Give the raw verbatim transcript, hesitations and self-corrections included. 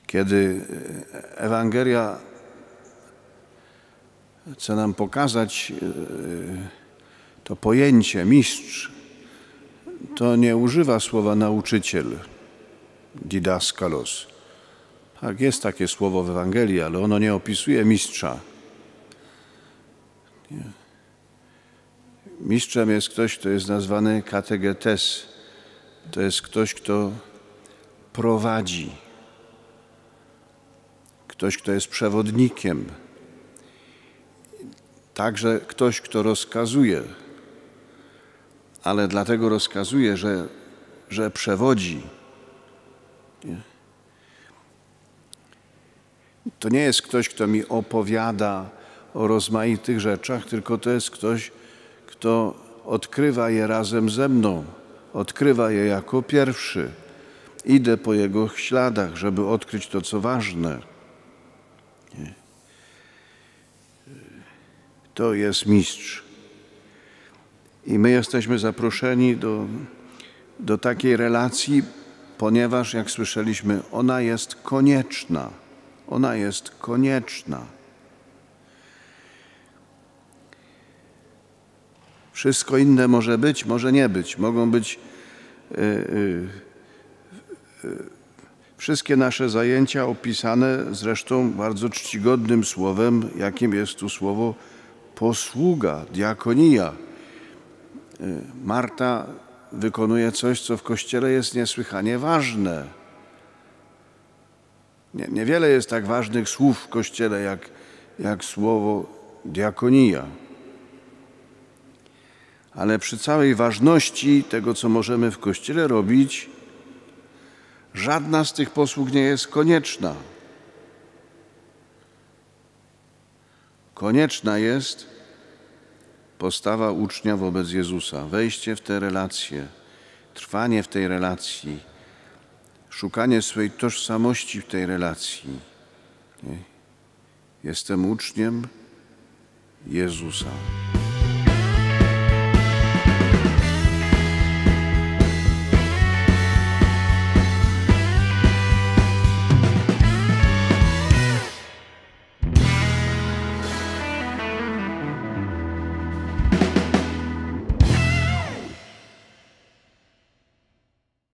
Kiedy Ewangelia chce nam pokazać to pojęcie mistrz, to nie używa słowa nauczyciel, didaskalos. Tak, jest takie słowo w Ewangelii, ale ono nie opisuje mistrza. Nie. Mistrzem jest ktoś, kto jest nazwany kategetes. To jest ktoś, kto prowadzi. Ktoś, kto jest przewodnikiem. Także ktoś, kto rozkazuje. Ale dlatego rozkazuje, że, że przewodzi. Nie? To nie jest ktoś, kto mi opowiada o rozmaitych rzeczach, tylko to jest ktoś, kto odkrywa je razem ze mną, odkrywa je jako pierwszy. Idę po jego śladach, żeby odkryć to, co ważne. Nie. To jest mistrz. I my jesteśmy zaproszeni do, do takiej relacji, ponieważ, jak słyszeliśmy, ona jest konieczna. Ona jest konieczna. Wszystko inne może być, może nie być. Mogą być yy, yy, wszystkie nasze zajęcia opisane zresztą bardzo czcigodnym słowem, jakim jest tu słowo posługa, diakonia. Yy, Marta wykonuje coś, co w Kościele jest niesłychanie ważne. Nie, niewiele jest tak ważnych słów w Kościele, jak, jak słowo diakonia. Ale przy całej ważności tego, co możemy w Kościele robić, żadna z tych posług nie jest konieczna. Konieczna jest postawa ucznia wobec Jezusa, wejście w tę relację, trwanie w tej relacji, szukanie swojej tożsamości w tej relacji. Nie? Jestem uczniem Jezusa.